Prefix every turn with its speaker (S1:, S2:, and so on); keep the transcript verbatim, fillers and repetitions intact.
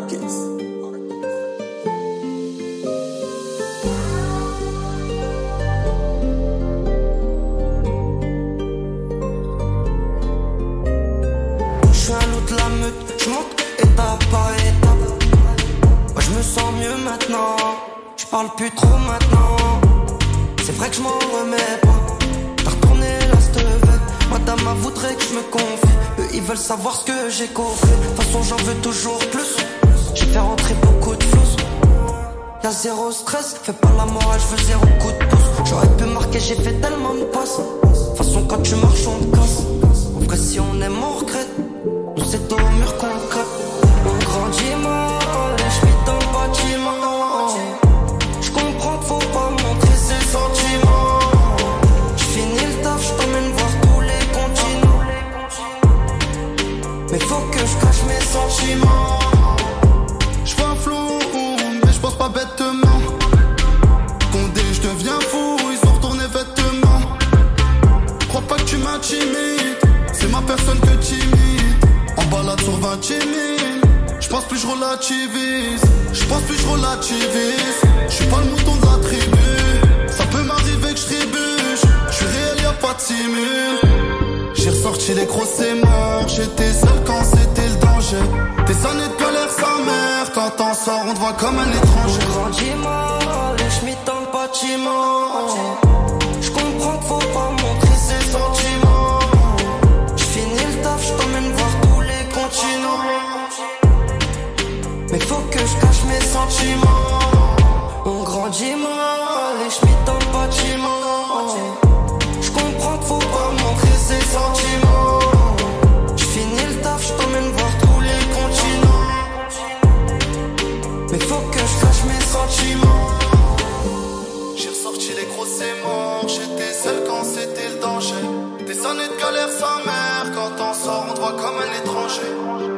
S1: Arcus.
S2: J'suis un loup de la meute, j'monte étape par étape. Moi je me sens mieux maintenant, j'parle plus trop maintenant. C'est vrai que je m'en remets pas. T'as retourné la stevette. Madame elle voudrait que je me confie. Eux ils veulent savoir ce que j'ai coffré. De toute façon j'en veux toujours plus. J'ai fait rentrer beaucoup de flous. Y'a zéro stress, fais pas la morale, je veux zéro coup de pouce. J'aurais pu marquer, j'ai fait tellement de passes. De toute façon quand tu marches on te casse. En vrai si on aime on regrette. Nous c'est au mur qu'on crève. On grandit mal, je vis dans le bâtiment. J'comprends qu'il faut pas montrer ses sentiments. J'finis le taf, j't'emmène voir tous les continents. Mais faut que je cache mes sentiments.
S3: J'vois flou, mais j'pense pas bêtement. Condé, j'deviens fou, ils ont retourné vêtements. Crois pas que tu m'intimides, c'est ma personne que timide. En balade sur vingt mille, j'pense plus j'relativise. J'pense plus j'relativise. J'suis pas le mouton de la tribu. Ça peut m'arriver que j'trébuche. J'suis réel, y'a pas de simule. J'ai ressorti les gros c'est mort. J'étais seul quand c'était le danger. Des années de galère sa mère. Quand on sort on te voit comme un étranger.
S2: On grandit mal, je m'y dans le bâtiment. J'comprends qu'il faut pas montrer ses sentiments. J'finis le taf, j't'emmène voir tous les continents. Mais faut que je cache mes sentiments. On grandit mal et je m'y dans le bâtiment. J'comprends qu'il faut pas montrer ses sentiments. J'finis le taf, j't'emmène voir tous les continents. Mais faut que je cache mes sentiments.
S3: J'ai ressorti les gros c'est mort. J'étais seul quand c'était le danger. Des années de galère sa mère. Quand on sort on te voit comme un étranger.